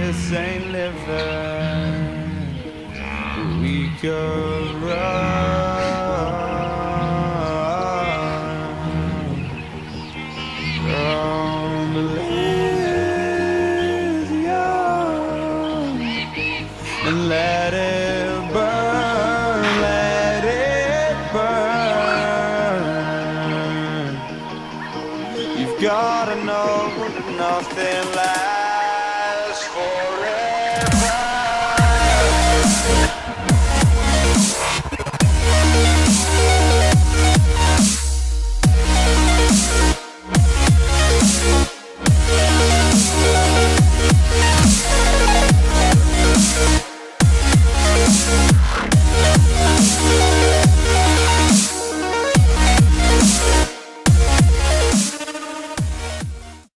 this ain't living. We could run from Elysium and let it burn, let it burn. You've gotta know that nothing